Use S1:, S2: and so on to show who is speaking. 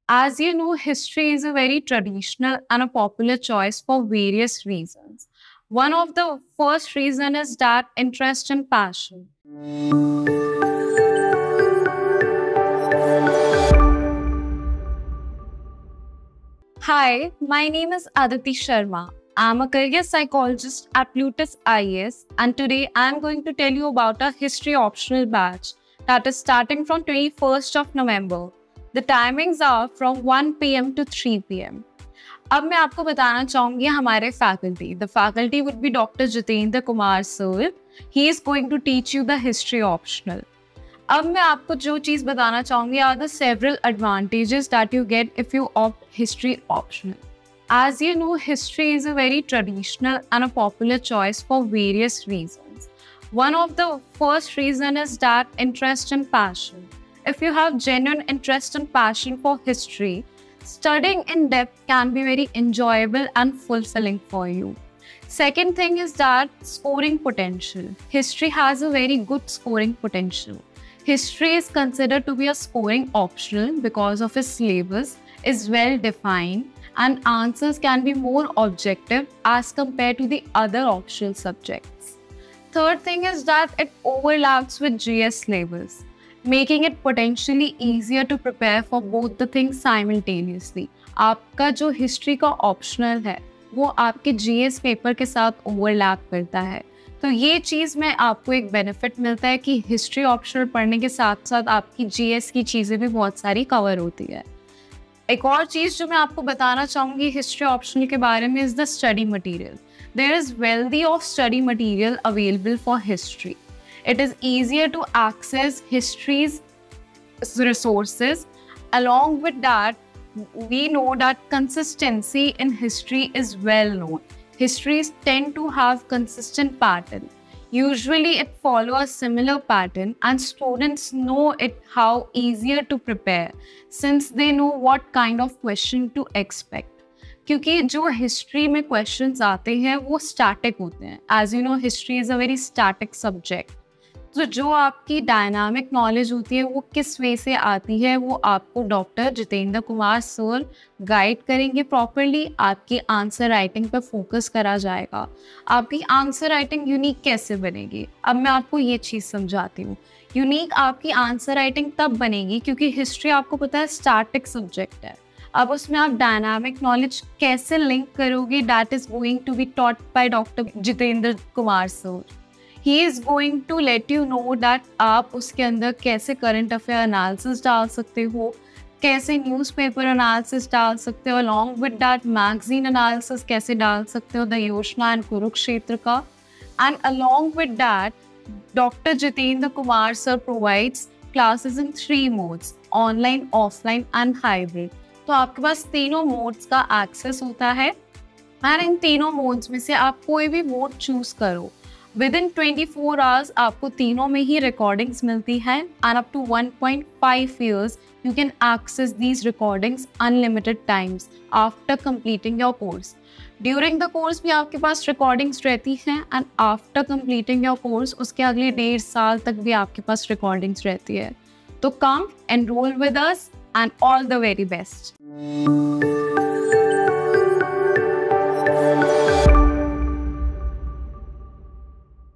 S1: As you know, history is a very traditional and a popular choice for various reasons. One of the first reason is that interest and passion. Hi, my name is Aditi Sharma. I'm a career psychologist at Plutus IAS, and today I'm going to tell you about a history optional batch that is starting from 21st of November. The timings are from 1 p.m. to 3 p.m. अब मैं आपको बताना चाहूंगी हमारे faculty. The faculty would be Dr. Jitendra Kumar sir. He is going to teach you the history optional. अब मैं आपको जो चीज़ बताना चाहूंगी are the several advantages that you get if you opt history optional. As you know, history is a very traditional and a popular choice for various reasons. One of the first reason is that interest and passion. If you have genuine interest and passion for history, studying in depth can be very enjoyable and fulfilling for you. Second thing is that scoring potential. History has a very good scoring potential. History is considered to be a scoring optional because of its syllabus is well defined and answers can be more objective as compared to the other optional subjects. Third thing is that it overlaps with GS syllabus, making it potentially easier to prepare for both the things simultaneously. आपका जो history का optional है वो आपके GS paper के साथ overlap करता है, तो ये चीज़ में आपको एक बेनिफिट मिलता है कि हिस्ट्री ऑप्शनल पढ़ने के साथ साथ आपकी GS की चीज़ें भी बहुत सारी कवर होती है. एक और चीज़ जो मैं आपको बताना चाहूँगी हिस्ट्री ऑप्शनल के बारे में is the study material. There is wealthy of study material available for history. It is easier to access history's resources. Along with that, we know that consistency in history is well known. Histories tend to have consistent pattern. Usually it follows a similar pattern and students know it how easier to prepare since they know what kind of question to expect. क्योंकि जो history में questions आते हैं वो static होते हैं. As you know history is a very static subject. तो जो आपकी डायनामिक नॉलेज होती है वो किस वे से आती है वो आपको doctor Jitendra Kumar sir guide करेंगे प्रॉपरली. आपकी आंसर राइटिंग पर फोकस करा जाएगा. आपकी आंसर राइटिंग यूनिक कैसे बनेगी, अब मैं आपको ये चीज़ समझाती हूँ. यूनिक आपकी आंसर राइटिंग तब बनेगी क्योंकि हिस्ट्री आपको पता है स्टैटिक सब्जेक्ट है. अब उसमें आप डायनामिक नॉलेज कैसे लिंक करोगे, that is going to be taught by doctor Jitendra Kumar sir. He is going to let you know that आप उसके अंदर कैसे करंट अफेयर एनालिसिस डाल सकते हो, कैसे न्यूज़पेपर एनालिसिस डाल सकते हो, along with that magazine analysis कैसे डाल सकते हो, द योजना एंड कुरुक्षेत्र का. And along with that doctor Jitendra Kumar sir provides classes in 3 modes, online, offline and hybrid. तो आपके पास तीनों मोड्स का एक्सेस होता है एंड इन तीनों मोड्स में से आप कोई भी मोड चूज करो. विद इन 24 आवर्स आपको तीनों में ही रिकॉर्डिंग्स मिलती हैं and up to 1.5 years you can access these recordings unlimited times after completing your course. During the course भी आपके पास रिकॉर्डिंग्स रहती हैं and after completing your course उसके अगले 1.5 साल तक भी आपके पास रिकॉर्डिंग्स रहती है. तो come enroll with us and all the very best.